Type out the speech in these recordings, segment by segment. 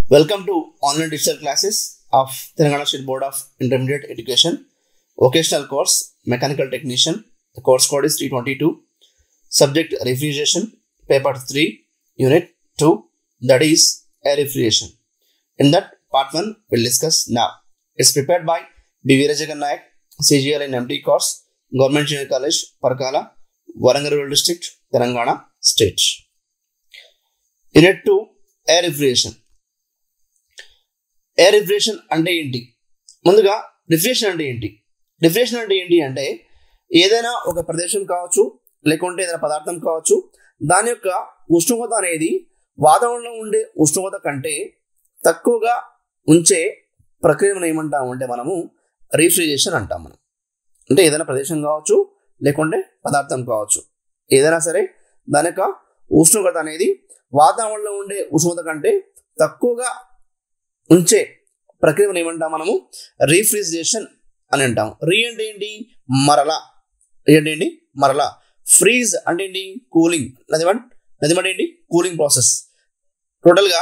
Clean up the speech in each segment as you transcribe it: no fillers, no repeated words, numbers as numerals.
Welcome to online digital classes of Telangana State Board of Intermediate Education, Vocational Course, Mechanical Technician. The course code is 322. Subject Refrigeration, Paper 3, Unit 2, that is Air Refrigeration. In that, Part 1 we'll discuss now. It's prepared by B. Veerajagan Nayak, CGL and MD course, Government Junior College, Parkala, Warangal District, Telangana State. Unit 2, Air Refrigeration. Air refrigeration అంటే ఏంటి? ముందుగా refrigeration అంటే ఏంటి? Refrigeration అంటే ఏంటి అంటే ఏదైనా ఒక ప్రదేశం కావచ్చు, లేకుంటే ఏదైనా పదార్థం కావచ్చు, దాని యొక్క ఉష్ణోగ్రత అనేది వాతావరణంలో ఉండే ఉష్ణోగ్రత కంటే తక్కువగా ఉంచే ప్రక్రియను ఏమంటాము అంటే మనము రిఫ్రిజరేషన్ అంటాం. మనం అంటే ఏదైనా ప్రదేశం కావచ్చు, లేకుంటే పదార్థం కావచ్చు, ఏదైనా సరే దాని యొక్క ఉష్ణోగ్రత అనేది వాతావరణంలో ఉండే ఉష్ణోగ్రత కంటే తక్కువగా ఉంచే ప్రక్రియను ఏమంటాం మనము రిఫ్రిజరేషన్ అని అంటాం. రీ అంటే ఏంటి? మరలా. రీ అంటే ఏంటి? మరలా. ఫ్రీజ్ అంటే ఏంటి? కూలింగ్. నదిమంటే ఏంటి? Cooling process. టోటల్గా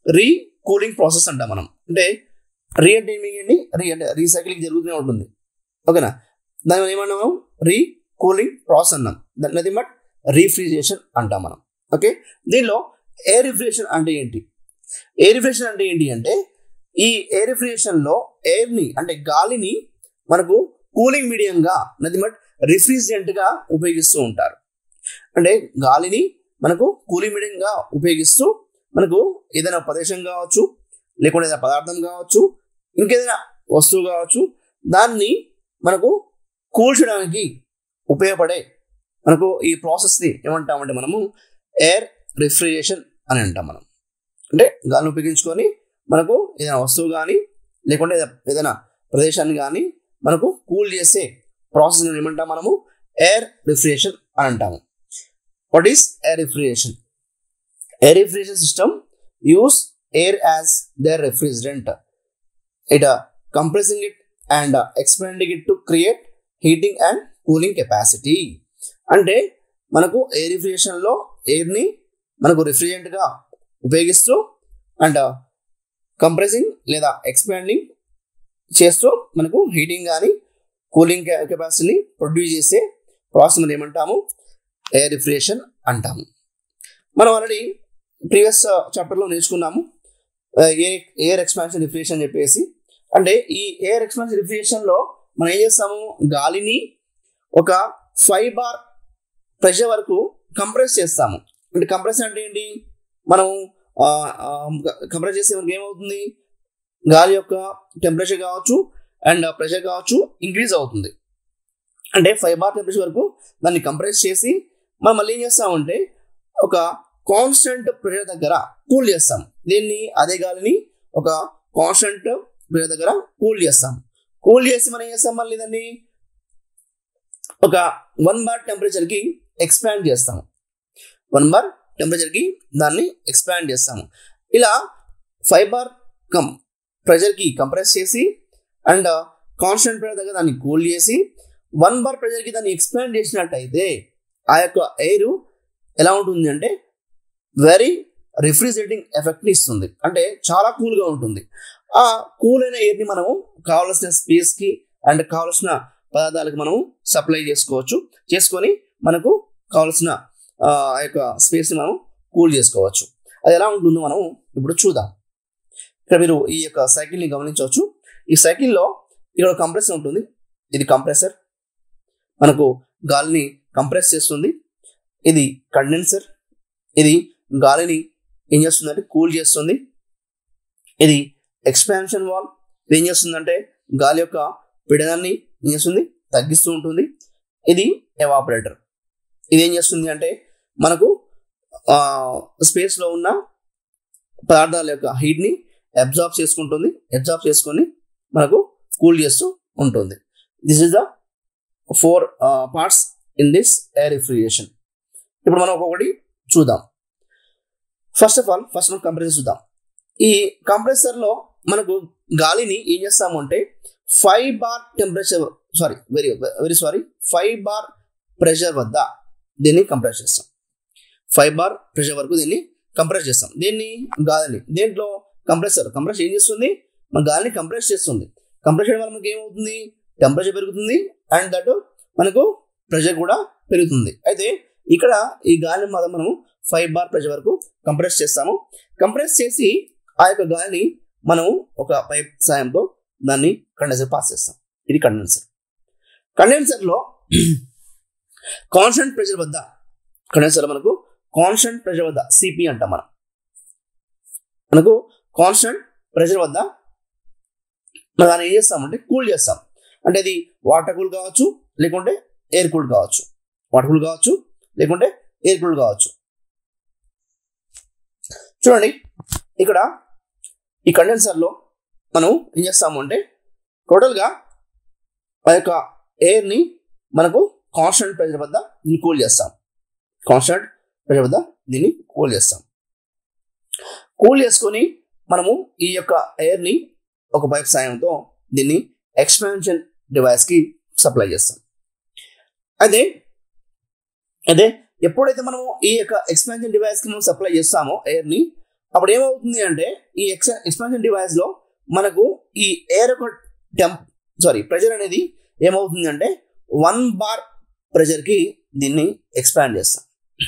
కూలింగ్ ప్రాసెస్ అంటాం మనం. అంటే రీ అంటే ఏంటి? రీ అంటే రీసైక్లింగ్ జరుగుతూనే ఉంటుంది. ఓకేనా? దాని ఏమన్నాము? కూలింగ్ ప్రాసెస్ అన్నాం. నది బట్ రిఫ్రిజరేషన్ అంటాం మనం. ఓకే, దీనిలో ఎయిర్ రిఫ్రిజరేషన్ అంటే ఏంటి? ఎయిర్ రిఫ్రిజరేషన్ అంటే ఏంటి అంటే ఈ ఎయిర్ రిఫ్రిజరేషన్లో ఎయిర్ని అంటే గాలిని మనకు కూలింగ్ మీడియంగా నదిమట్ రిఫ్రిజిరెంట్గా ఉపయోగిస్తూ ఉంటారు. అంటే గాలిని మనకు కూలింగ్ మీడియంగా ఉపయోగిస్తూ మనకు ఏదైనా ప్రదేశం కావచ్చు, లేకుంటే ఏదైనా పదార్థం కావచ్చు, ఇంకేదైనా వస్తువు కావచ్చు, దాన్ని మనకు కూల్చడానికి ఉపయోగపడే మనకు ఈ ప్రాసెస్ని ఏమంటామంటే మనము ఎయిర్ రిఫ్రిజరేషన్ అని అంటాం మనం. అంటే గాలిని ఉపయోగించుకొని మనకు ఏదైనా వస్తువు కానీ లేకుంటే ఏదైనా ప్రదేశాన్ని కానీ మనకు కూల్ చేసే ప్రాసెస్ ఏమంటాం మనము ఎయిర్ రిఫ్రిజరేషన్ అని అంటాము. What is air refrigeration? Air refrigeration system use air as their refrigerant. It compressing it and expanding it to create heating and cooling capacity. అంటే మనకు ఎయిర్ రిఫ్రిజరేషన్లో ఎయిర్ని మనకు రిఫ్రిజరెంట్గా ఉపయోగిస్తూ అండ్ కంప్రెసింగ్ లేదా ఎక్స్పాండింగ్ చేస్తూ మనకు హీటింగ్ కానీ కూలింగ్ కెపాసిటీని ప్రొడ్యూస్ చేసే ప్రాసెస్ మనం ఏమంటాము? ఎయిర్ రిఫ్రిజరేషన్ అంటాము. మనం ఆల్రెడీ ప్రీవియస్ చాప్టర్లో నేర్చుకున్నాము ఎయిర్ ఎక్స్పాన్షన్ రిఫ్రిజరేషన్ అని చెప్పేసి. అంటే ఈ ఎయిర్ ఎక్స్పాన్షన్ రిఫ్రిజరేషన్లో మనం ఏం చేస్తాము? గాలిని ఒక 5 బార్ ప్రెషర్ వరకు కంప్రెస్ చేస్తాము. అంటే కంప్రెస్ అంటే ఏంటి? మనం కంప్రెస్ చేస్తే మనకి ఏమవుతుంది? గాలి యొక్క టెంపరేచర్ కావచ్చు అండ్ ప్రెషర్ కావచ్చు ఇంక్రీజ్ అవుతుంది. అంటే 5 బార్ టెంపరేచర్ వరకు దాన్ని కంప్రెస్ చేసి మనం మళ్ళీ ఏం చేస్తామంటే ఒక కాన్స్టెంట్ ప్రెషర్ దగ్గర కూల్ చేస్తాం. దీన్ని అదే గాలిని ఒక కాన్స్టెంట్ ప్రెషర్ దగ్గర కూల్ చేస్తాం. కూల్ చేసి మనం ఏం చేస్తాం? మళ్ళీ దాన్ని ఒక 1 బార్ టెంపరేచర్కి ఎక్స్పాండ్ చేస్తాము. 1 బార్ టెంపరేచర్కి దాన్ని ఎక్స్పాండ్ చేస్తాము. ఇలా 5 బార్ ప్రెషర్కి కంప్రెస్ చేసి అండ్ కాన్స్టెంట్ ప్రెషర్ దగ్గర దాన్ని కూల్ చేసి 1 బార్ ప్రెషర్కి దాన్ని ఎక్స్పాండ్ చేసినట్టయితే ఆ యొక్క ఎయిర్ ఎలా ఉంటుంది అంటే వెరీ రిఫ్రిజిరేటింగ్ ఎఫెక్ట్ని ఇస్తుంది. అంటే చాలా కూల్గా ఉంటుంది. ఆ కూల్ అయిన ఎయిర్ని మనము కావాల్సిన స్పేస్కి అండ్ కావాల్సిన పదార్థాలకు మనము సప్లై చేసుకొని మనకు కావాల్సిన ఆ యొక్క స్పేస్ని మనం కూల్ చేసుకోవచ్చు. అది ఎలా ఉంటుందో మనం ఇప్పుడు చూద్దాం. ఇక్కడ మీరు ఈ యొక్క సైకిల్ని గమనించవచ్చు. ఈ సైకిల్లో ఇక్కడ కంప్రెసర్ ఉంటుంది. ఇది కంప్రెసర్, మనకు గాలిని కంప్రెస్ చేస్తుంది. ఇది కండెన్సర్, ఇది గాలిని ఏం చేస్తుందంటే కూల్ చేస్తుంది. ఇది ఎక్స్పాన్షన్ వాల్వ్, ఇది ఏం చేస్తుందంటే గాలి యొక్క పీడనాన్ని ఏం చేస్తుంది? తగ్గిస్తూ ఉంటుంది. ఇది ఎవాపరేటర్, ఇది ఏం చేస్తుంది అంటే మనకు స్పేస్లో ఉన్న పదార్థాల యొక్క హీట్ని అబ్జార్బ్ చేసుకొని మనకు కూల్ చేస్తూ ఉంటుంది. This is the 4 parts in this air refrigeration. ఇప్పుడు మనం ఒక్కొక్కటి చూద్దాం. ఫస్ట్ మనం కంప్రెసర్ చూద్దాం. ఈ కంప్రెసర్లో మనకు గాలిని ఏం చేస్తాము అంటే 5 బార్ టెంపరేచర్ 5 బార్ ప్రెషర్ వద్ద దీన్ని కంప్రెస్ చేస్తాం. 5 బార్ ప్రెషర్ వరకు దీన్ని కంప్రెస్ చేస్తాం. దీన్ని గాలిని దేంట్లో కంప్రెస్ ఏం చేస్తుంది, మన గాలిని కంప్రెస్ చేస్తుంది. కంప్రెస్ చేయడం వల్ల మనకి ఏమవుతుంది, టెంపరేచర్ పెరుగుతుంది అండ్ దట్ మనకు ప్రెషర్ కూడా పెరుగుతుంది. అయితే ఇక్కడ ఈ గాలిని మనము 5 bar ప్రెషర్ వరకు కంప్రెస్ చేస్తాము. కంప్రెస్ చేసి ఆ యొక్క గాలిని మనము ఒక పైప్ సాయంతో దాన్ని కండెన్సర్ పాస్ చేస్తాం. ఇది కండెన్సర్లో కాన్స్టెంట్ ప్రెషర్ వద్ద మనకు కాన్స్టెంట్ ప్రెషర్ వద్ద సిపి అంటాం మనకు కాన్స్టెంట్ ప్రెషర్ వద్ద మనం దాన్ని ఏం చేస్తామంటే కూల్ చేస్తాం. అంటే అది వాటర్ కూల్ కావచ్చు లేకుంటే ఎయిర్ కూల్ కావచ్చు, లేకుంటే ఎయిర్ కూల్ కావచ్చు. చూడండి ఇక్కడ ఈ కండెన్సర్లో మనం ఏం చేస్తాము అంటే టోటల్గా ఆ యొక్క ఎయిర్ని మనకు కాన్స్టెంట్ ప్రెషర్ వద్ద దీన్ని కూల్ చేస్తాం. కూల్ చేసుకొని మనము ఈ యొక్క ఎయిర్ని ఒక పైప్ సాయంతో దీన్ని ఎక్స్పాన్షన్ డివైస్కి సప్లై చేస్తాం. అదే ఎప్పుడైతే మనము ఈ యొక్క ఎక్స్పాన్షన్ డివైస్కి మనం సప్లై చేస్తామో ఎయిర్ని, అప్పుడు ఏమవుతుంది అంటే ఈ ఎక్స్పాన్షన్ డివైస్లో మనకు ఈ ఎయిర్ యొక్క ప్రెషర్ అనేది ఏమవుతుంది అంటే 1 bar ప్రెషర్కి దీన్ని ఎక్స్పాండ్ చేస్తాం.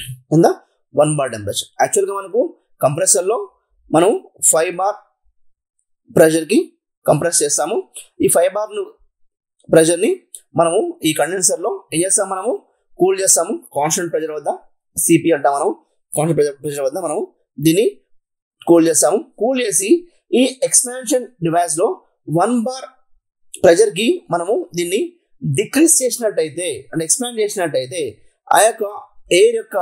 1 bar టెంపరేచర్. యాక్చువల్గా మనకు కంప్రెసర్లో మనం 5 bar ప్రెషర్కి కంప్రెస్ చేస్తాము. ఈ 5 bar ప్రెషర్ని మనము ఈ కండెన్సర్లో ఏం చేస్తాం, మనము కూల్ చేస్తాము. కాన్స్టెంట్ ప్రెషర్ వద్ద సిపి అంటాం మనం. కాన్స్టెంట్ ప్రెషర్ వద్ద మనం దీన్ని కూల్ చేస్తాము. కూల్ చేసి ఈ ఎక్స్పాన్షన్ డివైస్లో 1 bar ప్రెషర్కి మనము దీన్ని డిక్రీజ్ చేసినట్టయితే అంటే ఎక్స్పాండ్ చేసినట్టయితే ఆ యొక్క ఎయిర్ యొక్క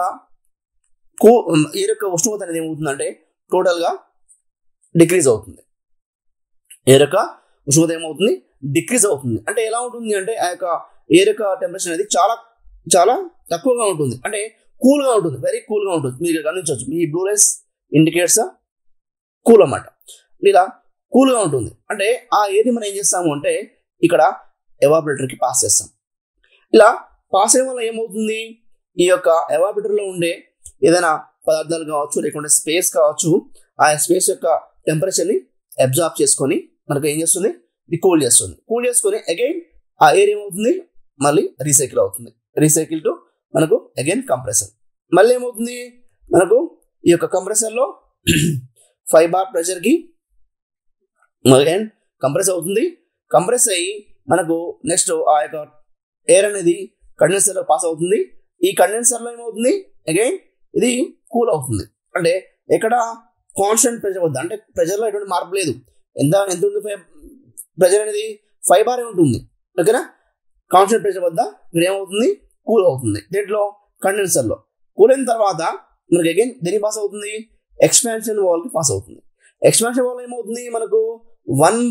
ఉష్ణోగ్రత అనేది ఏమవుతుందంటే టోటల్గా డిక్రీజ్ అవుతుంది. ఎయిర్ యొక్క ఉష్ణోగ్రత ఏమవుతుంది, డిక్రీజ్ అవుతుంది. అంటే ఎలా ఉంటుంది అంటే ఆ యొక్క ఎయిర్ యొక్క టెంపరేచర్ అనేది చాలా చాలా తక్కువగా ఉంటుంది, అంటే కూల్గా ఉంటుంది, వెరీ కూల్గా ఉంటుంది. మీరు గమనించవచ్చు, ఈ బ్లూ లైన్స్ ఇండికేట్స్ కూల్ అన్నమాట. ఇలా కూల్గా ఉంటుంది. అంటే ఆ ఎయిర్ని మనం ఏం చేస్తాము అంటే ఇక్కడ ఎవాపరేటర్కి పాస్ చేస్తాం. ఇలా పాస్ చేయడం వల్ల ఏమవుతుంది, ఈ యొక్క ఎవాపరేటర్లో ఉండే ఏదైనా పదార్థాలు కావచ్చు లేకుంటే స్పేస్ కావచ్చు, ఆ స్పేస్ యొక్క టెంపరేచర్ని అబ్జార్బ్ చేసుకొని మనకు ఏం చేస్తుంది, ఇది కూల్ చేసుకొని అగైన్ ఆ ఎయిర్ ఏమవుతుంది, మళ్ళీ రీసైకిల్ టు మనకు అగైన్ కంప్రెసర్. మళ్ళీ ఏమవుతుంది, మనకు ఈ యొక్క కంప్రెసర్లో 5 bar ప్రెషర్కి అగైన్ కంప్రెస్ అవుతుంది. కంప్రెస్ అయ్యి మనకు నెక్స్ట్ ఆ యొక్క ఎయిర్ అనేది కండెన్సర్లో పాస్ అవుతుంది. ఈ కండెన్సర్లో ఏమవుతుంది, అగైన్ ఇది కూల్ అవుతుంది. అంటే ఎక్కడ కాన్స్టెంట్ ప్రెషర్ వద్ద, అంటే ప్రెషర్లో ఎటువంటి మార్పు లేదు. ఎంత ఉంటుంది ప్రెషర్ అనేది 5 bar ఉంటుంది. ఓకేనా. కాన్స్టెంట్ ప్రెషర్ వద్ద ఇక్కడ ఏమవుతుంది, కూల్ అవుతుంది. దీంట్లో కండెన్సర్లో కూల్ అయిన తర్వాత మనకి అగైన్ దేనికి పాస్ అవుతుంది, ఎక్స్పాన్షన్ వాల్వ్కి పాస్ అవుతుంది. ఎక్స్పాన్షన్ వాల్వ్ ఏమవుతుంది, మనకు 1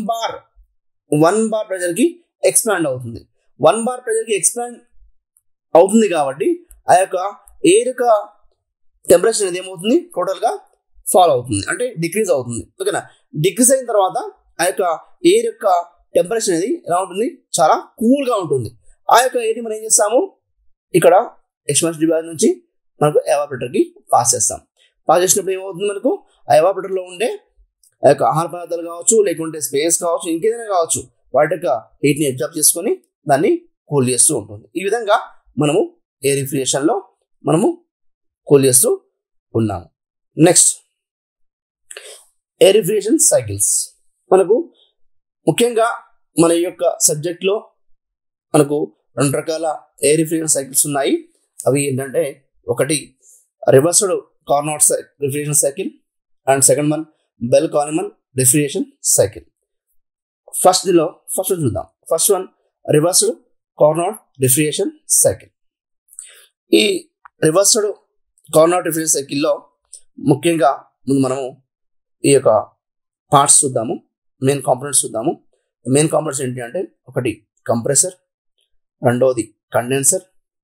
bar ప్రెషర్కి ఎక్స్పాండ్ అవుతుంది. 1 bar ప్రెషర్కి ఎక్స్పాండ్ అవుతుంది కాబట్టి ఆ యొక్క ఎయిర్ యొక్క టెంపరేచర్ అనేది ఏమవుతుంది, టోటల్గా ఫాల్ అవుతుంది, అంటే డిక్రీజ్ అవుతుంది. ఓకేనా. డిక్రీజ్ అయిన తర్వాత ఆ యొక్క ఎయిర్ యొక్క టెంపరేచర్ అనేది ఎలా ఉంటుంది, చాలా కూల్గా ఉంటుంది. ఆ యొక్క ఎయిర్ని మనం ఏం చేస్తాము, ఇక్కడ ఎక్స్పాన్షన్ డివైస్ నుంచి మనకు ఎవాపరేటర్కి పాస్ చేస్తాం. పాస్ చేసినప్పుడు ఏమవుతుంది, మనకు ఆ ఎవాపరేటర్లో ఉండే ఆ యొక్క ఆహార పదార్థాలు కావచ్చు లేకుంటే స్పేస్ కావచ్చు ఇంకేదైనా కావచ్చు వాటి యొక్క హీట్ని అబ్జార్బ్ చేసుకొని దాన్ని కూల్ చేస్తూ ఉంటుంది. ఈ విధంగా మనము ఎయిర్ రిఫ్రిజరేషన్లో మనము కూల్ చేస్తూ ఉన్నాము. Next air refrigeration cycles. మనకు ముఖ్యంగా మన యొక్క సబ్జెక్ట్లో మనకు 2 రకాల ఎయిర్ రిఫ్రిజరేషన్ సైకిల్స్ ఉన్నాయి. అవి ఏంటంటే, ఒకటి reversed Carnot refrigeration cycle and second one Bell Coleman refrigeration cycle. First చూద్దాం. First one reversed Carnot refrigeration cycle. ఈ రివర్స్డ్ కార్నాట్ రిఫ్రిజరేషన్ సైకిల్లో ముఖ్యంగా ముందు మనము ఈ యొక్క పార్ట్స్ చూద్దాము, మెయిన్ కాంపోనెంట్స్ చూద్దాము. మెయిన్ కాంపోనెంట్స్ ఏంటి అంటే, ఒకటి కంప్రెసర్, రెండవది కండెన్సర్,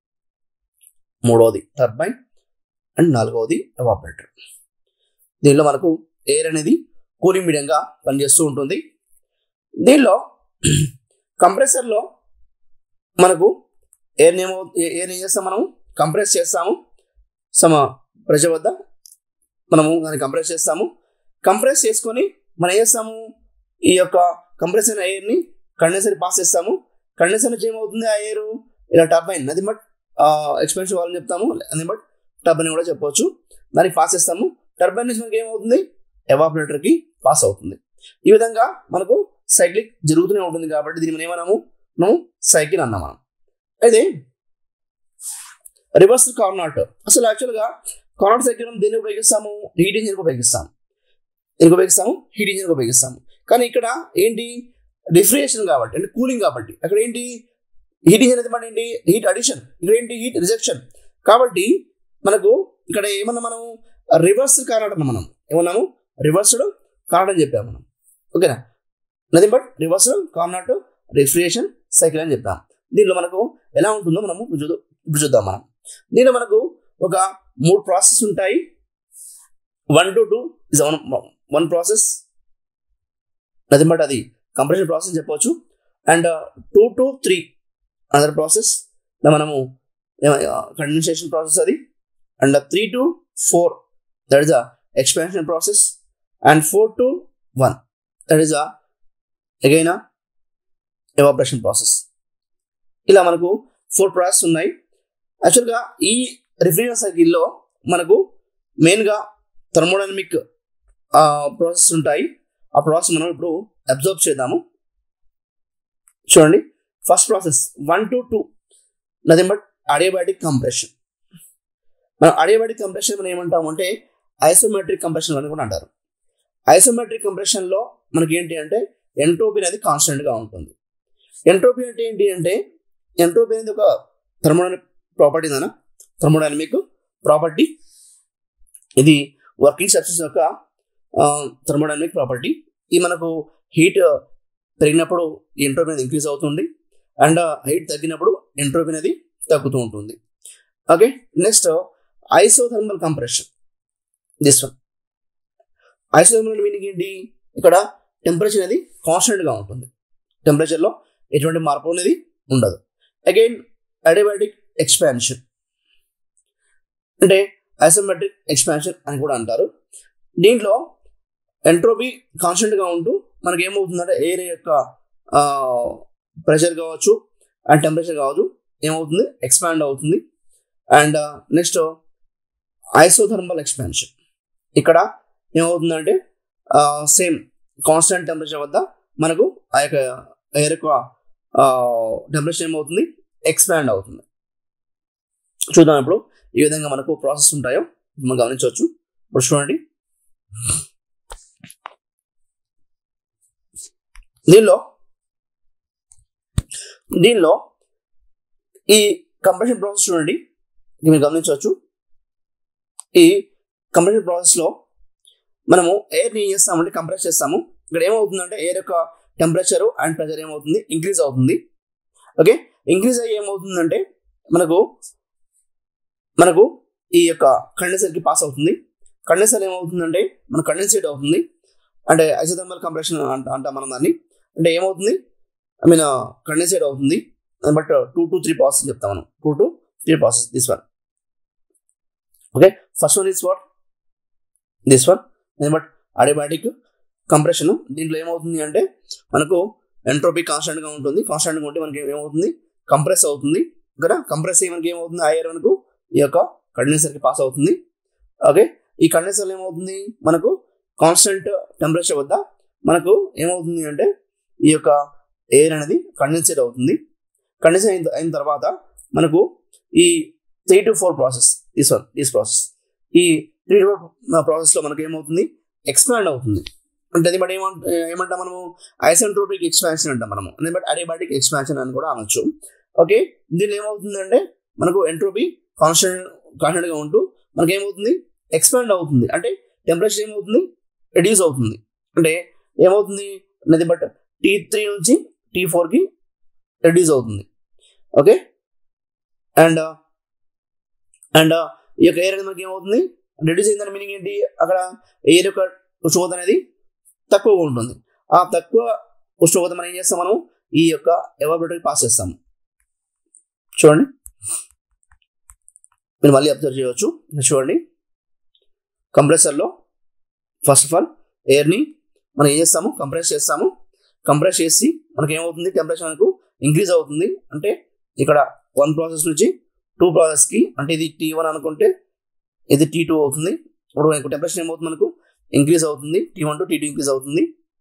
మూడవది టర్బైన్ అండ్ నాలుగవది ఎవాపరేటర్. దీనిలో మనకు ఎయిర్ అనేది కూలింగ్ మీడియంగా పనిచేస్తూ ఉంటుంది. దీనిలో కంప్రెసర్లో మనకు ఎయిర్ ఏం చేస్తాం, మనము కంప్రెస్ చేస్తాము. సమ ప్రెషర్ వద్ద మనము దాన్ని కంప్రెస్ చేస్తాము. కంప్రెస్ చేసుకొని మనం ఏం చేస్తాము, ఈ యొక్క కంప్రెసర్ ఎయిర్ని కండెన్సర్ పాస్ చేస్తాము. కండెన్సర్ నుంచి ఏమవుతుంది, ఆ ఎయిర్ ఇలా టర్బైన్, అది బట్ ఎక్స్పెన్షన్ వాళ్ళని చెప్తాము, అది బట్ టర్బైన్ కూడా చెప్పవచ్చు, దానికి పాస్ చేస్తాము. టర్బైన్ నుంచి మనకి ఏమవుతుంది, ఎవాపరేటర్కి పాస్ అవుతుంది. ఈ విధంగా మనకు సైక్లిక్ జరుగుతూనే ఉంటుంది కాబట్టి దీన్ని మనం ఏమన్నాము, మనం సైకిల్ అన్నాం మనం. అయితే రివర్స్ కార్నాట్, అసలు యాక్చువల్గా కార్నాట్ సైకిల్ మనం దేనికి ఉపయోగిస్తాము, హీట్ ఇంజిన్కి ఉపయోగిస్తాము. హీట్ ఇంజిన్కి ఉపయోగిస్తాము. కానీ ఇక్కడ ఏంటి, రిఫ్రిజరేషన్ కాబట్టి, అంటే కూలింగ్ కాబట్టి. అక్కడ ఏంటి, హీట్ ఇంజిన్ అయితే మన ఏంటి, హీట్ అడిషన్, ఇక్కడ ఏంటి, హీట్ రిజెక్షన్. కాబట్టి మనకు ఇక్కడ ఏమన్నా మనం రివర్స్ కార్నాట్ అన్నాం, మనం ఏమన్నాము, రివర్స్డ్ కార్నాట్ అని చెప్పాము మనం. ఓకేనా, nothing but reversed Carnot refrigeration cycle అని చెప్పాము. దీనిలో మనకు ఎలా ఉంటుందో మనము ఇప్పుడు చూద్దాం. మనం దీనిలో మనకు ఒక 3 ప్రాసెస్ ఉంటాయి. 1 to 2 is one process, nothing but అది కంప్రెషన్ ప్రాసెస్ చెప్పవచ్చు. అండ్ 2 to 3 అదర్ ప్రాసెస్, మనము కండెన్సేషన్ ప్రాసెస్ అది. And 3 to 4 that is the expansion process. And 4 to 1 that is again evaporation process. ఇలా మనకు 4 ప్రాసెస్ ఉన్నాయి. యాక్చువల్గా ఈ రిఫ్రిజరేషన్ సైకిల్లో మనకు మెయిన్గా థర్మోడైనమిక్ ప్రాసెస్ ఉంటాయి. ఆ ప్రాసెస్ మనం ఇప్పుడు అబ్జర్వ్ చేద్దాము. చూడండి, first process 1 to 2 nothing but adiabatic compression. మనం అడియాబాటిక్ కంప్రెషన్ మనం ఏమంటాము అంటే ఐసోమెట్రిక్ కంప్రెషన్ అని కూడా అంటారు. ఐసోమెట్రిక్ కంప్రెషన్లో మనకి ఏంటి అంటే ఎంట్రోపీ అనేది కాన్స్టెంట్గా ఉంటుంది. ఎంట్రోపీ అంటే ఏంటి అంటే, ఎంట్రోపీ అనేది ఒక థర్మోడైనమిక్ ప్రాపర్టీ, థర్మోడైనమిక్ ప్రాపర్టీ. ఇది వర్కింగ్ సబ్స్టెన్స్ యొక్క థర్మోడైనమిక్ ప్రాపర్టీ. ఇది మనకు హీట్ పెరిగినప్పుడు ఎంట్రోపీ అనేది ఇంక్రీజ్ అవుతుంది, అండ్ హీట్ తగ్గినప్పుడు ఎంట్రోపీ అనేది తగ్గుతూ ఉంటుంది. Okay, next isothermal compression. This one isothermal meaning ఏంటి, ఇక్కడ టెంపరేచర్ అనేది కాన్స్టెంట్గా ఉంటుంది, టెంపరేచర్లో ఎటువంటి మార్పు అనేది ఉండదు. అగైన్ అడియాబాటిక్ ఎక్స్పాన్షన్ అంటే ఐసోమెట్రిక్ ఎక్స్పాన్షన్ అని కూడా అంటారు. దీంట్లో ఎంట్రోపీ కాన్స్టెంట్గా ఉంటూ మనకి ఏమవుతుందంటే ఎయిర్ యొక్క ప్రెషర్ కావచ్చు అండ్ టెంపరేచర్ కావచ్చు ఏమవుతుంది, ఎక్స్పాండ్ అవుతుంది. అండ్ నెక్స్ట్ ఐసోథర్మల్ ఎక్స్పాన్షన్, ఇక్కడ ఏమవుతుందంటే సేమ్ కాన్స్టెంట్ టెంపరేచర్ వద్ద మనకు ఆ యొక్క ఎయిర్ యొక్క టెంపరేచర్ ఏమవుతుంది, ఎక్స్పాండ్ అవుతుంది. చూద్దాం ఇప్పుడు ఈ విధంగా మనకు ప్రాసెస్ ఉంటాయో మనం గమనించవచ్చు. ఇప్పుడు చూడండి, దీనిలో ఈ కంప్రెషన్ ప్రాసెస్ చూడండి, మీరు గమనించవచ్చు. ఈ కంప్రెషన్ ప్రాసెస్లో మనము ఎయిర్ని ఏం చేస్తామంటే కంప్రెస్ చేస్తాము. ఇక్కడ ఏమవుతుందంటే ఎయిర్ యొక్క టెంపరేచర్ అండ్ ప్రెషర్ ఏమవుతుంది, ఇంక్రీజ్ అవుతుంది. ఓకే, ఇంక్రీజ్ అయ్యి ఏమవుతుందంటే మనకు ఈ యొక్క కండెన్సర్కి పాస్ అవుతుంది. కండెన్సర్ ఏమవుతుందంటే మన కండెన్సేట్ అవుతుంది, అంటే ఐసోథర్మల్ కంప్రెషన్ అంటాం మనం దాన్ని. అంటే ఏమవుతుంది, ఐ మీన్ కండెన్సేట్ అవుతుంది. బట్ 2 to 3 ప్రాసెస్ చెప్తాం మనం, 2 to 3 process. This one okay, first one is what, this one but adiabatic compression. దీంట్లో ఏమవుతుంది అంటే మనకు ఎంట్రోపీ కాన్స్టెంట్గా ఉంటుంది. కాన్స్టెంట్గా ఉంటే మనకి ఏమవుతుంది, కంప్రెస్ అవుతుంది కదా. కంప్రెస్ అయ్యి మనకి ఏమవుతుంది, ఆ ఎయిర్ మనకు ఈ యొక్క కండెన్సర్కి పాస్ అవుతుంది. ఓకే, ఈ కండెన్సర్ ఏమవుతుంది, మనకు కాన్స్టెంట్ టెంపరేచర్ వద్ద మనకు ఏమవుతుంది అంటే ఈ యొక్క ఎయిర్ అనేది కండెన్సేట్ అవుతుంది. కండెన్సేట్ అయిన తర్వాత మనకు ఈ 3 to 4 ప్రాసెస్, దిస్ ప్రాసెస్, ఈ 3 to 4 ప్రాసెస్లో మనకు ఏమవుతుంది, ఎక్స్పాండ్ అవుతుంది. అంటే అది బట్ ఏమంటాం మనము, ఐసెంట్రోపిక్ ఎక్స్పాన్షన్ అంటాం మనము, బట్ అడియాబాటిక్ ఎక్స్పాన్షన్ అని కూడా అనొచ్చు. ఓకే, దీనిలో ఏమవుతుందంటే మనకు ఎంట్రోపీ కాన్స్టెంట్గా ఉంటూ మనకి ఏమవుతుంది, ఎక్స్పాండ్ అవుతుంది. అంటే టెంపరేచర్ ఏమవుతుంది, రెడ్యూస్ అవుతుంది. అంటే ఏమవుతుంది, నది బట్ T3 నుంచి T4కి రెడ్యూస్ అవుతుంది. ఓకే, అండ్ ఈ యొక్క ఎయిర్ అనేది మనకి ఏమవుతుంది, రెడ్యూస్ అయిందని మీనింగ్ ఏంటి, అక్కడ ఎయిర్ యొక్క ఉష్ణోగ్రత అనేది తక్కువగా ఉంటుంది. ఆ తక్కువ ఉష్ణోగ్రత మనం ఏం చేస్తాం, మనం ఈ యొక్క ఎవాపరేటర్కి పాస్ చేస్తాము. చూడండి, మీరు మళ్ళీ అబ్జర్వ్ చేయవచ్చు. చూడండి, కంప్రెసర్లో ఫస్ట్ ఆఫ్ ఆల్ ఎయిర్ని మనం ఏం చేస్తాము, కంప్రెస్ చేస్తాము. కంప్రెస్ చేసి మనకి ఏమవుతుంది, టెంపరేచర్ మనకు ఇంక్రీజ్ అవుతుంది. అంటే ఇక్కడ 1 ప్రాసెస్ నుంచి 2 ప్రాసెస్కి, అంటే ఇది T1 అనుకుంటే ఇది T2 అవుతుంది. ఇప్పుడు మనకు టెంపరేచర్ ఏమవుతుంది, మనకు ఇంక్రీజ్ అవుతుంది. T1 to T2 ఇంక్రీజ్ అవుతుంది.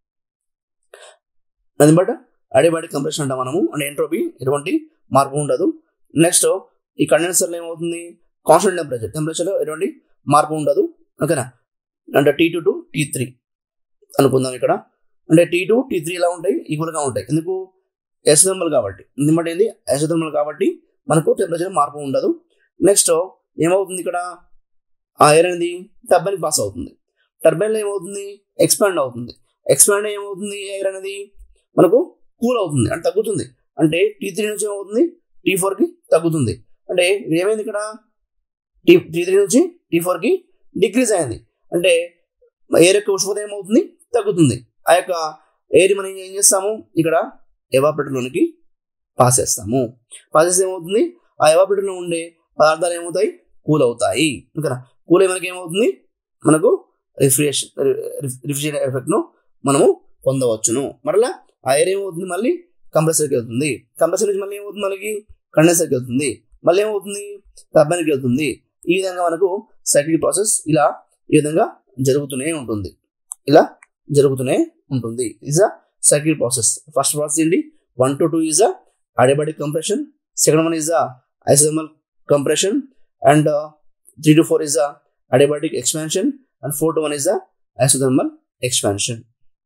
దాన్ని బట్టి అడియాబాటిక్ కంప్రెషన్ అంటాం మనము. అంటే ఎంట్రోపీ ఎటువంటి మార్పు ఉండదు. నెక్స్ట్ ఈ కండెన్సర్లో ఏమవుతుంది, కాన్స్టెంట్ టెంపరేచర్లో ఎటువంటి మార్పు ఉండదు. ఓకేనా. అంటే T2 to T3 అనుకుందాం ఇక్కడ. అంటే T2 T3 ఇలా ఉంటాయి, ఈక్వల్గా ఉంటాయి. ఎందుకు, ఎక్సథర్మల్ కాబట్టి. ఎందుకంటే ఏంది, ఎక్సథర్మల్ కాబట్టి మనకు టెంపరేచర్ మార్పు ఉండదు. నెక్స్ట్ ఏమవుతుంది, ఇక్కడ ఆ ఎయిర్ అనేది టర్బైన్ పాస్ అవుతుంది. టర్బైన్లో ఏమవుతుంది, ఎక్స్పాండ్ అవుతుంది. ఎక్స్పాండ్ ఏమవుతుంది, ఎయిర్ అనేది మనకు కూల్ అవుతుంది, అంటే తగ్గుతుంది. అంటే T3 నుంచి ఏమవుతుంది, T4కి తగ్గుతుంది. అంటే ఏమైంది ఇక్కడ, T3 నుంచి T4కి డిక్రీజ్ అయింది. అంటే ఎయిర్ యొక్క ఉష్ణోగ్రత ఏమవుతుంది, తగ్గుతుంది. ఆ యొక్క ఎయిర్ మనం ఏం చేస్తాము, ఇక్కడ ఎవాపరేటర్లోనికి పాస్ చేస్తాము. పాస్ చేస్తే ఏమవుతుంది, ఆ ఎవాపరేటర్లో ఉండే పదార్థాలు ఏమవుతాయి, కూల్ అవుతాయి. ఓకేనా. కూల్ అయ్యి మనకి ఏమవుతుంది, మనకు రిఫ్రిజిరేషన్ ఎఫెక్ట్ను మనము పొందవచ్చును. మరలా ఆ ఎయిర్ ఏమవుతుంది, మళ్ళీ కంప్రెసర్కి వెళ్తుంది. కంప్రెసర్ నుంచి మళ్ళీ ఏమవుతుంది, మనకి కండెన్సర్కి వెళ్తుంది. మళ్ళీ ఏమవుతుంది, టర్బైన్కి వెళ్తుంది. ఈ విధంగా మనకు సైక్లిక్ ప్రాసెస్ ఇలా ఈ విధంగా జరుగుతూనే ఉంటుంది. ఇలా జరుగుతూనే ఉంటుంది. Is a cyclic process. First process ఏంటి, 1 to 2 is a adiabatic compression. Second one is a isothermal compression, and 3 to 4 is a adiabatic expansion, and 4th one is a isothermal expansion.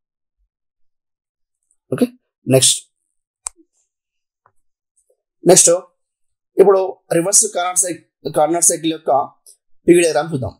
Okay. Next ఇప్పుడు reverse Carnot cycle యొక్క PV diagram చూద్దాం.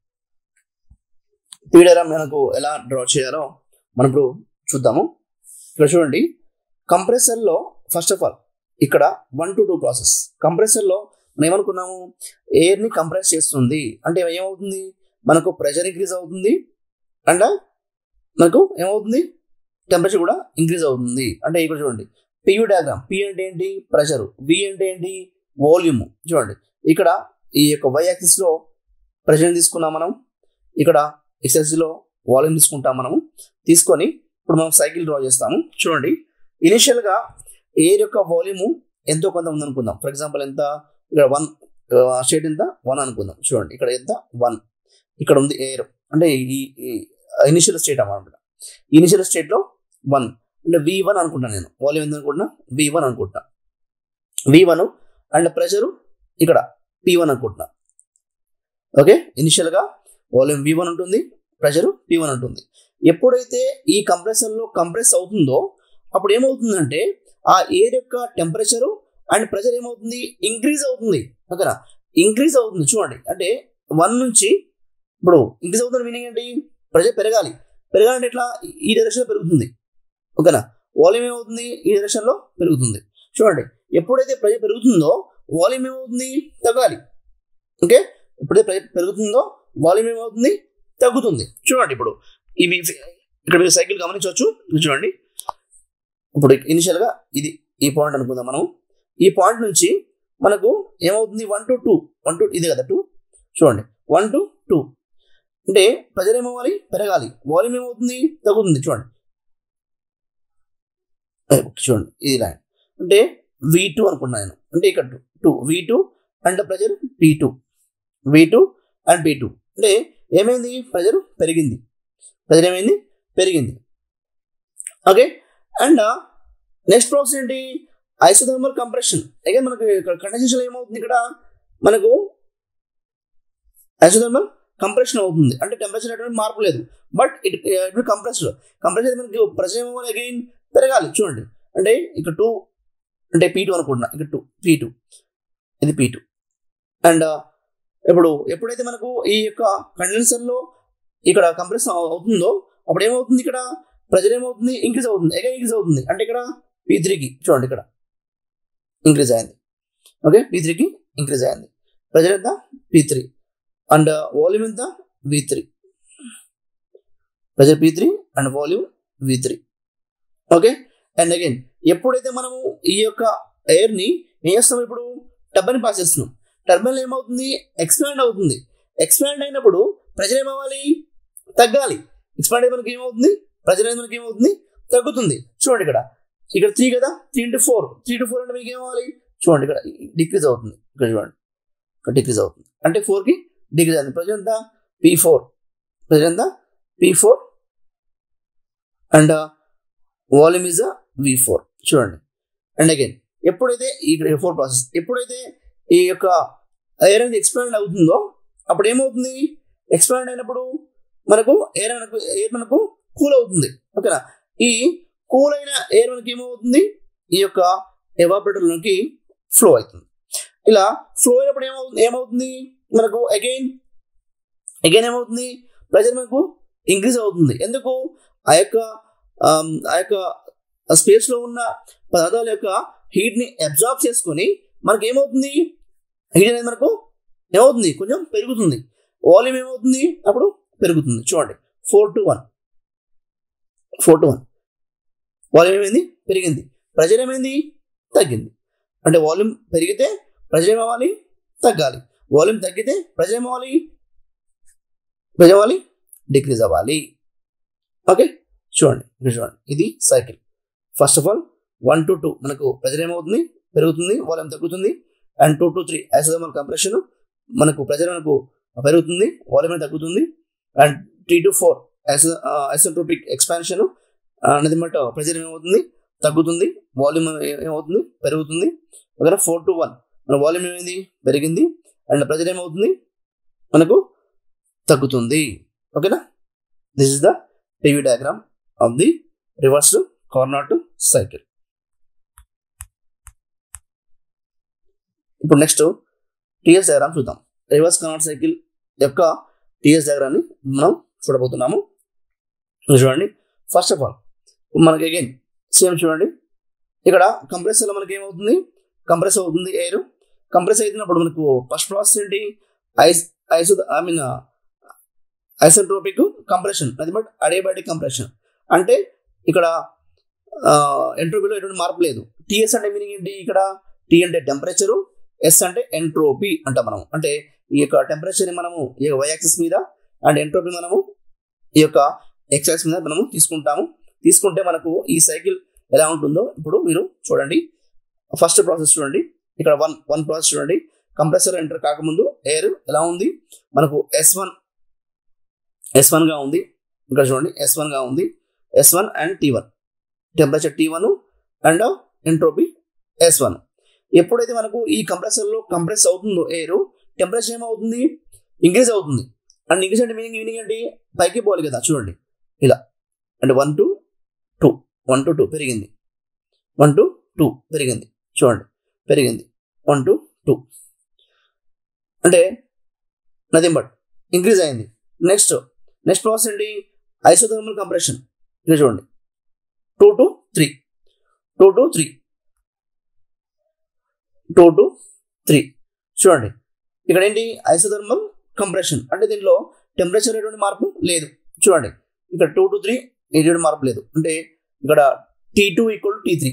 PV diagram మనకు ఎలా draw చేయాలో మనం ఇప్పుడు చూద్దాము. ఇక్కడ చూడండి, కంప్రెసర్లో ఫస్ట్ ఆఫ్ ఆల్ ఇక్కడ 1 to 2 ప్రాసెస్. కంప్రెసర్లో మనం ఏమనుకున్నాము, ఎయిర్ని కంప్రెస్ చేస్తుంది. అంటే ఏమవుతుంది, మనకు ప్రెషర్ ఇంక్రీజ్ అవుతుంది, అండ్ మనకు ఏమవుతుంది, టెంపరేచర్ కూడా ఇంక్రీజ్ అవుతుంది. అంటే ఇక్కడ చూడండి, పీవీ డయాగ్రామ్. పి అంటే ఏంటి, ప్రెషర్. వి అంటే ఏంటి, వాల్యూమ్. చూడండి, ఇక్కడ ఈ యొక్క వై యాక్సిస్లో ప్రెషర్ తీసుకున్నాం మనం, ఇక్కడ ఎక్స్ యాక్సిస్లో వాల్యూమ్ తీసుకుంటాం మనము. తీసుకొని ఇప్పుడు మనం సైకిల్ డ్రా చేస్తాము. చూడండి, ఇనిషియల్గా ఎయిర్ యొక్క వాల్యూము ఎంతో కొంత ఉందనుకుందాం. ఫర్ ఎగ్జాంపుల్ ఎంత, ఇక్కడ 1 స్టేట్ ఎంత 1 అనుకుందాం. చూడండి, ఇక్కడ ఎంత 1, ఇక్కడ ఉంది ఎయిర్. అంటే ఈ ఇనిషియల్ స్టేట్ అన్నమాట. ఇనిషియల్ స్టేట్లో 1 అంటే V1 అనుకుంటాను నేను. వాల్యూమ్ ఎంత అనుకుంటున్నా, V1 అనుకుంటున్నా. V1 అండ్ ప్రెషరు ఇక్కడ P1 అనుకుంటున్నా. ఓకే. ఇనిషియల్గా వాల్యూమ్ V1 ఉంటుంది, ప్రెషరు P1 ఉంటుంది. ఎప్పుడైతే ఈ కంప్రెసర్లో కంప్రెస్ అవుతుందో అప్పుడు ఏమవుతుందంటే ఆ ఎయిర్ యొక్క టెంపరేచరు అండ్ ప్రెషర్ ఏమవుతుంది, ఇంక్రీజ్ అవుతుంది. ఓకేనా. ఇంక్రీజ్ అవుతుంది. చూడండి, అంటే 1 నుంచి ఇప్పుడు ఇంక్రీజ్ అవుతుంది మీనింగ్ ఏంటి, ప్రెషర్ పెరగాలి. పెరగాలంటే ఎట్లా, ఈ డైరెక్షన్లో పెరుగుతుంది. ఓకేనా. వాల్యూమ్ ఏమవుతుంది, ఈ డైరెక్షన్లో పెరుగుతుంది. చూడండి, ఎప్పుడైతే ప్రెషర్ పెరుగుతుందో వాల్యూమ్ ఏమవుతుంది, తగ్గాలి. ఓకే. ఎప్పుడైతే ప్రెషర్ పెరుగుతుందో వాల్యూమ్ ఏమవుతుంది, తగ్గుతుంది. చూడండి, ఇప్పుడు ఇవి ఇక్కడ మీరు సైకిల్ గమనించవచ్చు. చూడండి, ఇప్పుడు ఇనిషియల్గా ఇది ఈ పాయింట్ అనుకుందాం మనం. ఈ పాయింట్ నుంచి మనకు ఏమవుతుంది, 1 to 2 ఇది కదా 2. చూడండి, 1 to 2 అంటే ప్రెషర్ ఏమవ్వాలి, పెరగాలి. వాల్యూమ్ ఏమవుతుంది, తగ్గుతుంది. చూడండి, ఇది లైన్ అంటే V2 అనుకున్నాను నేను. అంటే ఇక్కడ 2 V2 and pressure P2, V2 and P2. అంటే ఏమైంది, ప్రెషర్ పెరిగింది. ప్రెషర్ ఏమైంది, పెరిగింది. ఓకే. అండ్ నెక్స్ట్ ప్రాసెస్ ఏంటి, ఐసోథర్మల్ కంప్రెషన్. అగైన్ మనకు కండెన్సేషన్ ఏమవుతుంది, ఇక్కడ మనకు ఐసోథర్మల్ కంప్రెషన్ అవుతుంది. అంటే టెంపరేచర్ ఎటువంటి మార్పు లేదు, బట్ ఇట్ కంప్రెస్డ్. కంప్రెషన్ మనకి ప్రెషర్ ఏమవ్వాలి, అగైన్ పెరగాలి. చూడండి, అంటే ఇక్కడ 2 అంటే P2 అనుకుంటున్నా, ఇక్కడ 2 P2, ఇది P2. అండ్ ఇప్పుడు ఎప్పుడైతే మనకు ఈ యొక్క కండెన్సర్లో ఇక్కడ కంప్రెస్ అవుతుందో అప్పుడు ఏమవుతుంది, ఇక్కడ ప్రెషర్ ఏమవుతుంది, ఇంక్రీజ్ అవుతుంది. అగైన్ ఇంక్రీజ్ అవుతుంది. అంటే ఇక్కడ P3కి చూడండి, ఇక్కడ ఇంక్రీజ్ అయింది. ఓకే. P3కి ఇంక్రీజ్ అయింది. ప్రెషర్ ఎంత, P3 అండ్ వాల్యూమ్ ఎంత, V3. Pressure P3 and volume V3. Okay. And again ఎప్పుడైతే మనము ఈ యొక్క ఎయిర్ని ఏం చేస్తాం, ఇప్పుడు టర్బైన్ పాస్ చేస్తున్నాం. టర్బైన్ ఏమవుతుంది, ఎక్స్పాండ్ అవుతుంది. ఎక్స్పాండ్ అయినప్పుడు ప్రెషర్ ఏమవ్వాలి, తగ్గాలి. ఎక్స్పాండ్ అయితే మనకి ఏమవుతుంది, ప్రెజర్ అనేది మనకి ఏమవుతుంది తగ్గుతుంది. చూడండి ఇక్కడ 3 కదా, 3 into 4 అంటే మీకు ఏమవ్వాలి చూడండి ఇక్కడ డిక్రీజ్ అవుతుంది. ఇక్కడ చూడండి ఇక్కడ డిక్రీజ్ అవుతుంది అంటే 4కి డిక్రీజ్ అవుతుంది. ప్రెజర్ ఎంత P4, ప్రెజర్ ఎంత P4 and volume is V4 చూడండి. అండ్ అగైన్ ఎప్పుడైతే ఈ 4 ప్రాసెస్ ఎప్పుడైతే ఈ యొక్క ఎయిర్ అనేది ఎక్స్పాండ్ అవుతుందో అప్పుడు ఏమవుతుంది, ఎక్స్పాండ్ అయినప్పుడు మనకు ఎయిర్ మనకు కూల్ అవుతుంది. ఓకేనా, ఈ కూల్ అయిన ఎయిర్ మనకి ఏమవుతుంది ఈ యొక్క ఎవాపరేటర్లోకి ఫ్లో అవుతుంది. ఇలా ఫ్లో అయినప్పుడు ఏమవుతుంది మనకు అగైన్ ఏమవుతుంది ప్రెజర్ మనకు ఇంక్రీజ్ అవుతుంది. ఎందుకు ఆ యొక్క స్పేస్లో ఉన్న పదార్థాల యొక్క హీట్ని అబ్జార్బ్ చేసుకొని మనకి ఏమవుతుంది హీట్ అనేది మనకు ఏమవుతుంది కొంచెం పెరుగుతుంది. వాల్యూమ్ ఏమవుతుంది అప్పుడు పెరుగుతుంది. చూడండి 4 to 1 వాల్యూమ్ ఏమైంది పెరిగింది, ప్రెజర్ ఏమైంది తగ్గింది. అంటే వాల్యూమ్ పెరిగితే ప్రెజర్ ఏమవ్వాలి తగ్గాలి, వాల్యూమ్ తగ్గితే ప్రెజర్ ఏమవ్వాలి డిక్రీజ్ అవ్వాలి. ఓకే చూడండి ఇది cycle. First of all 1 to 2 మనకు ప్రెజర్ ఏమవుతుంది పెరుగుతుంది, వాల్యూమ్ తగ్గుతుంది. అండ్ 2 to 3 ఐసోథర్మల్ కంప్రెషన్ మనకు ప్రెజర్ మనకు పెరుగుతుంది, వాల్యూమ్ తగ్గుతుంది. అండ్ 3 to 4 ఐసోట్రోపిక్ ఎక్స్పాన్షన్ అనేది మాట ప్రెజర్ ఏమవుతుంది తగ్గుతుంది, వాల్యూమ్ ఏమవుతుంది పెరుగుతుంది. ఓకేనా 4 to 1 మన వాల్యూమ్ ఏమైంది పెరిగింది అండ్ ప్రెజర్ ఏమవుతుంది మనకు తగ్గుతుంది. ఓకేనా, this is the PV diagram of the reversed Carnot cycle. ఇప్పుడు నెక్స్ట్ టీఎస్ డయాగ్రామ్ చూద్దాం. రివర్స్ కార్నాట్ సైకిల్ యొక్క టీఎస్ డయాగ్రామ్ని మనం చూడబోతున్నాము. చూడండి ఫస్ట్ ఆఫ్ ఆల్ మనకి అగైన్ సేమ్ చూడండి ఇక్కడ కంప్రెసర్లో మనకి ఏమవుతుంది కంప్రెస్ అవుతుంది ఎయిర్. కంప్రెస్ అవుతున్నప్పుడు మనకు ఫస్ట్ ప్రాసెస్ ఏంటి ఐసోట్రోపిక్ కంప్రెషన్, అది బట్ అడియాబాటిక్ కంప్రెషన్. అంటే ఇక్కడ ఎంట్రోపీలో ఎటువంటి మార్పు లేదు. టీఎస్ అంటే మీనింగ్ ఏంటి, ఇక్కడ టీ అంటే టెంపరేచరు, ఎస్ అంటే ఎంట్రోపీ అంట మనం. అంటే ఈ యొక్క టెంపరేచర్ని మనము ఈ యొక్క వై యాక్సిస్ మీద అండ్ ఎంట్రోపీ మనము ఈ యొక్క ఎక్స్ యాక్సిస్ మీద మనము తీసుకుంటే మనకు ఈ సైకిల్ ఎలా ఉంటుందో ఇప్పుడు మీరు చూడండి. ఫస్ట్ ప్రాసెస్ చూడండి, ఇక్కడ వన్ ప్రాసెస్ చూడండి. కంప్రెసర్ ఎంటర్ కాకముందు ఎయిర్ ఎలా ఉంది మనకు S1 గా ఉంది. ఇక్కడ చూడండి S1 గా ఉంది. S1 and T1 temperature T1 and entropy S1. ఎప్పుడైతే మనకు ఈ కంప్రెసర్లో కంప్రెస్ అవుతుందో ఎయిర్ టెంపరేచర్ ఏమవుతుంది ఇంక్రీజ్ అవుతుంది. అండ్ ఇంక్రీజ్ అంటే మీనింగ్ ఏంటి పైకి పోవాలి కదా. చూడండి ఇలా అంటే 1 to 2 పెరిగింది, 1 to 2 పెరిగింది. చూడండి పెరిగింది 1 to 2 అంటే నథింగ్ బట్ ఇంక్రీజ్ అయింది. నెక్స్ట్ ప్రాసెస్ ఏంటి ఐసోథర్మల్ కంప్రెషన్. ఇక్కడ చూడండి 2 to 3 చూడండి ఇక్కడ ఏంటి ఐసోథర్మల్ కంప్రెషన్ అంటే దీంట్లో టెంపరేచర్ ఎటువంటి మార్పు లేదు. చూడండి ఇక్కడ 2 to 3 ఎటువంటి మార్పు లేదు. అంటే ఇక్కడ T2 = T3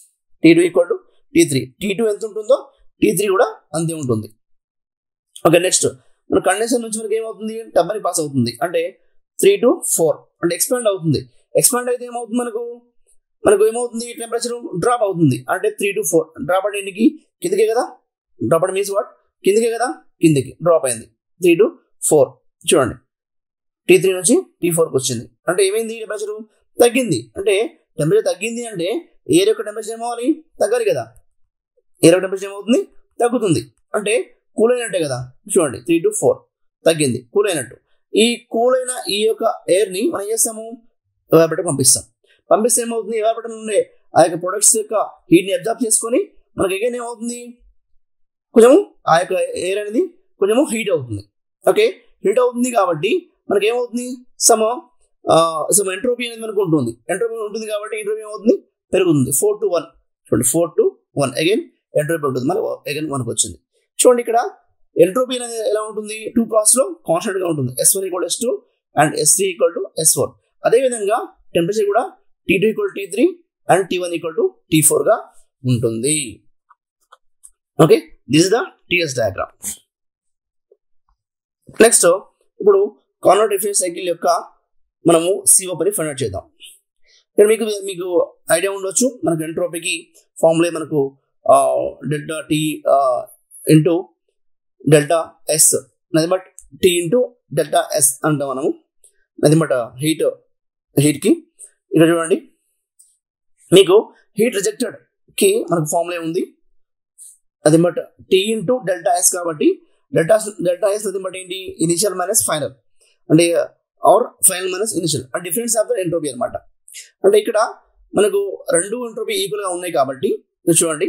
T2 ఎంత ఉంటుందో T3 కూడా అంతే ఉంటుంది. ఓకే నెక్స్ట్ మన కండెన్సర్ నుంచి మనకి ఏమవుతుంది టర్బైన్ పాస్ అవుతుంది. అంటే 3 to 4 అంటే ఎక్స్పాండ్ అవుతుంది. ఎక్స్పాండ్ అయితే ఏమవుతుంది మనకు ఏమవుతుంది టెంపరేచర్ డ్రాప్ అవుతుంది. అంటే 3 to 4 డ్రాప్ అంటే ఇంటికి కిందకే కదా, డ్రాప్ అంటే మీన్స్ వాట్ కిందకే కదా, కిందకి డ్రాప్ అయింది 3 to 4. చూడండి T3 నుంచి T4కి వచ్చింది. అంటే ఏమైంది టెంపరేచర్ తగ్గింది. అంటే టెంపరేచర్ తగ్గింది అంటే ఎయిర్ యొక్క టెంపరేచర్ ఏమవ్వాలి తగ్గాలి కదా. ఎయిర్ యొక్క టెంపరేచర్ ఏమవుతుంది తగ్గుతుంది. అంటే కూల్ అయినట్టే కదా. చూడండి 3 to 4 తగ్గింది, కూల్ అయినట్టు. ఈ కూల్ అయిన ఈ యొక్క ఎయిర్ని మనం చేస్తాము ఎవాపరేటర్ పంపిస్తే ఏమవుతుంది ఎవాపరేటర్ నుండి ఆ యొక్క ప్రొడక్ట్స్ యొక్క హీట్ని అబ్జార్బ్ చేసుకొని మనకి అగైన్ ఏమవుతుంది కొంచెము ఆ యొక్క ఎయిర్ అనేది కొంచెము హీట్ అవుతుంది. ఓకే హీట్ అవుతుంది కాబట్టి మనకి ఏమవుతుంది సమ్ ఎంట్రోపీ అనేది మనకు ఉంటుంది. ఎంట్రోపీ ఉంటుంది కాబట్టి ఎంట్రోపీ ఏమవుతుంది పెరుగుతుంది. 4 to 1 చూడండి 4 to 1 అగైన్ ఎంట్రోపీ ఉంటుంది మనకు అగైన్ మనకు వచ్చింది. చూడండి ఇక్కడ ఎంట్రోపీ అనేది ఎలా ఉంటుంది 2 ప్రాసెస్లో కాన్స్టెంట్ గా ఉంటుంది. S1 = S2 and S3 = S4. అదేవిధంగా టెంపరేచర్ కూడా T2 = T3 and T1 = T4 గా ఉంటుంది. Okay this is the TS diagram. Next ఇప్పుడు కార్నోట్ రిఫ్రెష్ సైకిల్ యొక్క మనము COP ని ఫైండ్ అవుట్ చేద్దాం. ఇక్కడ మీకు ఐడియా ఉండొచ్చు, మనకు ఎంట్రోపీకి ఫార్ములా మనకు delta T into delta S, నది but T into delta S అంటాం మనము, నది బట్ హీట్కి. ఇక్కడ చూడండి, మీకు హీట్ రిజెక్టెడ్ కి మనకు ఫార్ములా ఉంది, అది but T into delta S కాబట్టి డెల్టా ఎస్ అది బట్ ఏంటి, ఇనిషియల్ మైనస్ ఫైనల్, అంటే ఆర్ ఫైనల్ మైనస్ ఇనిషియల్, అంటే డిఫరెన్స్ ఆఫ్ ద ఎంట్రోపీ అనమాట. అంటే ఇక్కడ మనకు రెండు ఎంట్రోపీ ఈక్వల్ గా ఉన్నాయి కాబట్టి చూడండి,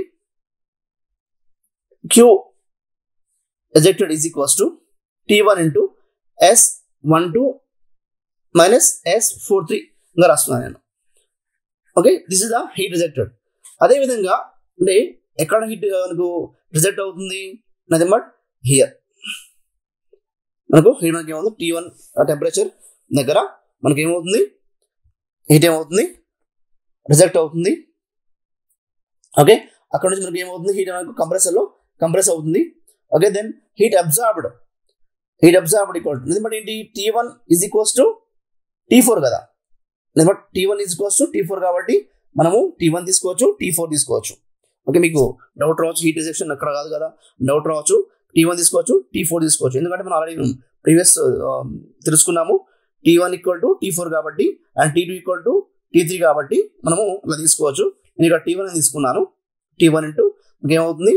Q ejected is equals to T1 into S12 minus S43 గా రాస్తున్నాను నేను. Okay, this is the heat rejected. అదే విధంగా అంటే ఎక్కడ హీట్ మనకు రిజెక్ట్ అవుతుంది, నథింగ్ బట్ హియర్. మనకు హీట్ మనకి ఏమవుతుంది, T1 టెంపరేచర్ దగ్గర మనకి ఏమవుతుంది, హీట్ ఏమవుతుంది, రిజెక్ట్ అవుతుంది. ఓకే, అక్కడ నుంచి మనకి ఏమవుతుంది, హీట్ మనకు కంప్రెసర్లో కంప్రెస్ అవుతుంది. Okay, then heat absorbed equal to but ఏంటి, T1 is equals to T4 కదా, but T1 is equals to T4 కాబట్టి మనము T1 తీసుకోవచ్చు, T4 తీసుకోవచ్చు. ఓకే, మీకు డౌట్ రావచ్చు, హీట్ రిజెక్షన్ అక్కడ కాదు కదా, డౌట్ రావచ్చు, T1 తీసుకోవచ్చు, T4 తీసుకోవచ్చు. ఎందుకంటే మనం ఆల్రెడీ ప్రీవియస్ తెలుసుకున్నాము, T1 ఈక్వల్ టు T4 కాబట్టి and T2 equal to T3 కాబట్టి మనము ఇలా తీసుకోవచ్చు. నేను ఇక్కడ T1 అని తీసుకున్నాను, T1 ఇంటూ ఏమవుతుంది,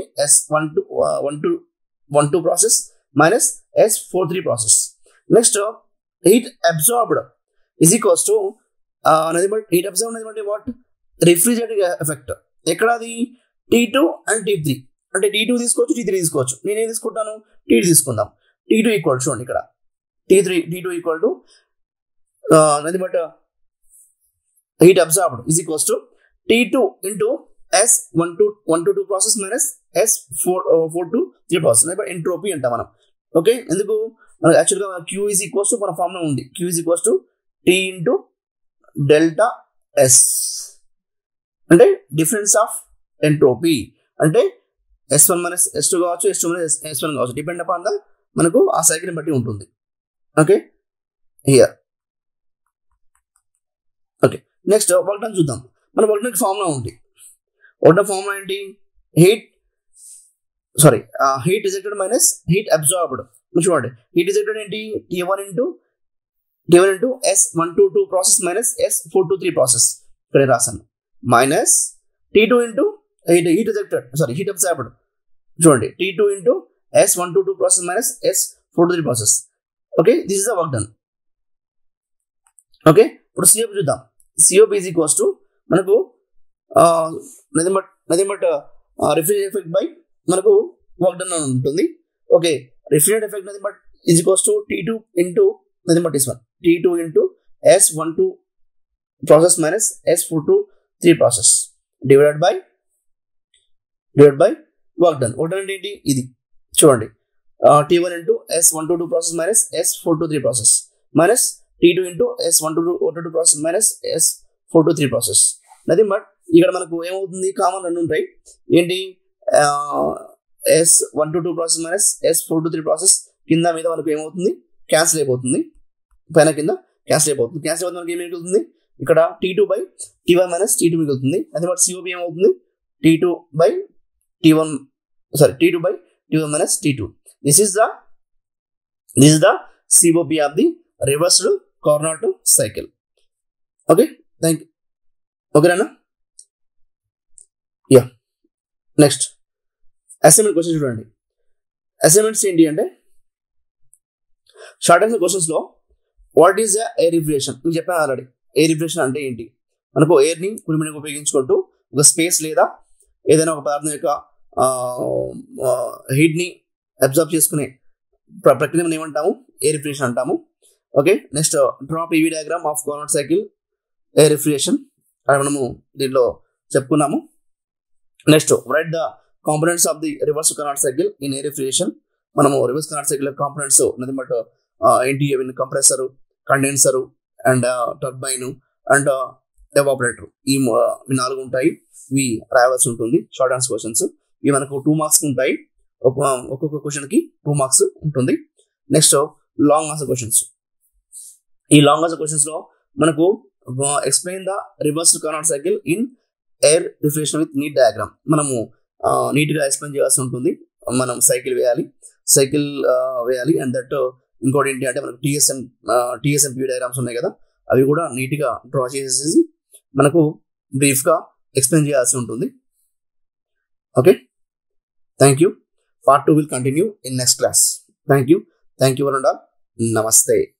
S12 process minus S43 process. Next heat absorbed is equals to heat absorbed అనేది వాట్, రిఫ్రిజిరేటింగ్ ఎఫెక్ట్. ఎక్కడ అది, T2 అండ్ T3, అంటే T2 తీసుకోవచ్చు, T3 తీసుకోవచ్చు. నేనేం తీసుకుంటాను, T2 తీసుకుందాం. T2 ఈక్వల్ చూడండి ఇక్కడ T2 ఈక్వల్ టు అది but heat absorbed is equals to T2 into S122 process minus S423 process, entropy అంటాం మనం. ఓకే, ఎందుకు యాక్చువల్గా Q ఈజ్ ఈక్వల్స్ టు మన ఫార్ములా ఉంది, Q is equals to T into delta S, అంటే difference of entropy, అంటే S1 minus S2 కావచ్చు, S2 minus S1 కావచ్చు, డిపెండ్ అపాన్ ద మనకు ఆ సైకిల్ని బట్టి ఉంటుంది. Okay, here. Okay, next work done చూద్దాం. మన వర్క్ డన్ ఫార్ములా ఉంది, వర్క్ డన్ ఫార్ములా ఏంటి, heat rejected minus heat absorbed. చూడండి, హీట్ రిజెక్టెడ్ ఏంటి, T1 into S122 process minus S423 process, ఇక్కడ రాశాను, minus T2 into heat absorbed. చూడండి, T2 into S122 process minus S423 process. Okay, this is the work done. Okay, ఇప్పుడు COP చూద్దాం. COP is equals to మనకు nothing but refrigerate effect by మనకు work done అని ఉంటుంది. Okay, refrigerate effect nothing but is equals to T2 into nothing but is 1 T2 into S12 process minus S423 process divided by work done. Work done అంటే ఏంటి, ఇది చూడండి, T1 into S122 process minus S423 process minus T2 into S122 process minus S423 process. Nothing but ఇక్కడ మనకు ఏమవుతుంది, common రెండు ఉంటాయి, ఏంటి, S122 process minus S423 process కింద మీద మనకు ఏమవుతుంది, క్యాన్సిల్ అయిపోతుంది, పైన కింద క్యాన్సిల్ అయిపోతుంది. క్యాన్సిల్ అయిపోతుంది మనకి ఏం మిగులుతుంది, ఇక్కడ T2 by T1 minus T2 మిగులుతుంది. అదే బట్ COP ఏమవుతుంది, T2 by T1 minus T2. This is the COP of the reversed Carnot cycle. Okay, thank you. ఓకేనా, యా. నెక్స్ట్ అసైన్మెంట్ క్వశ్చన్ చూడండి. అసైన్మెంట్స్ ఏంటి అంటే, షార్ట్ ఆన్సర్ క్వశ్చన్స్ లో what is air refrigeration, మీకు చెప్పాను already. Air refrigeration అంటే ఏంటి, మనకు ఎయిర్ని కులిమిడిగా ఉపయోగించుకుంటూ ఒక స్పేస్ లేదా ఏదైనా ఒక పదార్థం యొక్క హీట్ని అబ్జర్వ్ చేసుకునే ప్రక్రియను ఏమంటాము, ఎయిర్ రిఫ్రిజిరేషన్ అంటాము. Okay, next draw PV diagram of Carnot cycle air refrigeration అని మనము దీంట్లో చెప్పుకున్నాము. Next write the components of the reverse Carnot cycle in air refrigeration. మనము reverse Carnot cycle components nothing but ఏంటి, compressor, condenser and turbine and evaporator, ఈ 4 ఉంటాయి. ఇవి రాయవలసి ఉంటుంది. షార్ట్ ఆన్సర్ క్వశ్చన్స్ ఇవి మనకు 2 మార్క్స్ ఉంటాయి, ఒక్కొక్క క్వశ్చన్ కి 2 మార్క్స్ ఉంటుంది. Next long answer questions. ఈ లాంగ్ ఆన్సర్ క్వశ్చన్స్ లో మనకు explain the reversed Carnot cycle in air refrigeration with neat diagram. మనము నీట్గా ఎక్స్ప్లెయిన్ చేయాల్సి ఉంటుంది. మనం సైకిల్ వేయాలి అండ్ దట్ ఇంకోటి ఏంటి అంటే మనకు టీఎస్ఎంపీ డయాగ్రామ్స్ ఉన్నాయి కదా, అవి కూడా నీట్గా డ్రా చేసేసి మనకు బ్రీఫ్గా ఎక్స్ప్లెయిన్ చేయాల్సి ఉంటుంది. Okay, thank you. Part 2 will continue in next class. Thank you. Thank you, Varunda. Namaste.